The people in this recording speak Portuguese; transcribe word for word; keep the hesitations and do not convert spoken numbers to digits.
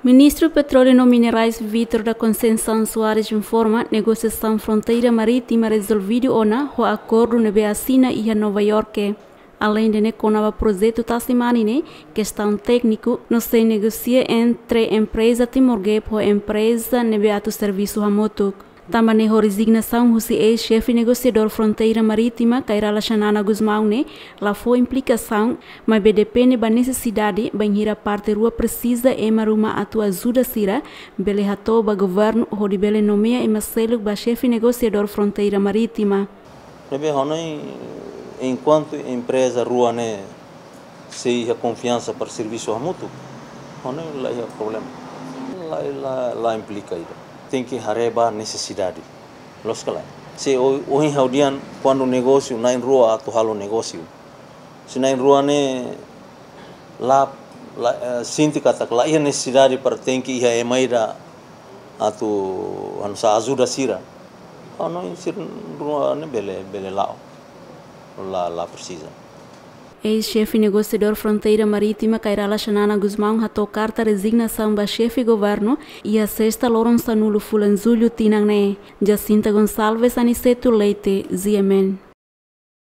Ministro do Petróleo e Minerais Vítor da Conceição Soares informa negociação fronteira marítima resolvido ona o acordo nebe assina e a Nova York. Além de neconava projeto tasimani questão técnico não se negocia entre empresa Timor-Gep e empresa nebe ato serviço hamotuk. Também a resignação do ex-chefe negociador fronteira marítima Kairala Xanana Guzmão ne lá foi implicação, mas B D P ne ba necessidade banhir a parte rua precisa e maruma a tua ajuda sira bele hato ba governo hodi bele nomeia e Marcelo ba chefe negociador fronteira marítima. Nebe honai enquanto empresa rua ne se a confiança para serviço mútuo, honai lá é o problema. Lá lá lá implica isso. Tem que hareba necessidade. Los calai. Se o em haudian quando negócio na em rua tu halo negócio. Se na em rua ne lá lá sindicato lá é necessidade para tem que ia emaira atu ansa ajuda sira. Oh não sir rua ne bele bele lá. Lá lá precisa. Ex-chefe negociador fronteira marítima Kairala Xanana Guzmão hatou carta resignação ba chefe governo e a sexta Lourenço Nulo Fulanzulho Tinang ne. Jacinta Gonçalves Aniceto Leite, Ziemen.